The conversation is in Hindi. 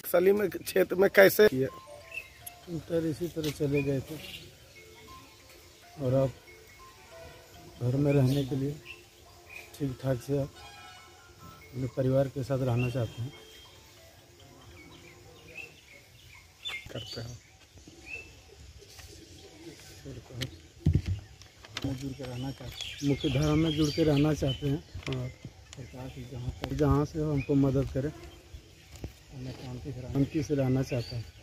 नक्सली में क्षेत्र में कैसे किए? इंटर इसी तरह चले गए थे और अब घर में रहने के लिए ठीक ठाक से अपने परिवार के साथ रहना चाहते हैं। करते हैं जुड़ के रहना चाहते हैं, मुख्य धारा में जुड़ के रहना चाहते हैं और सरकार की जहाँ से हमको मदद करे, हमें शांति से रहना चाहते हैं।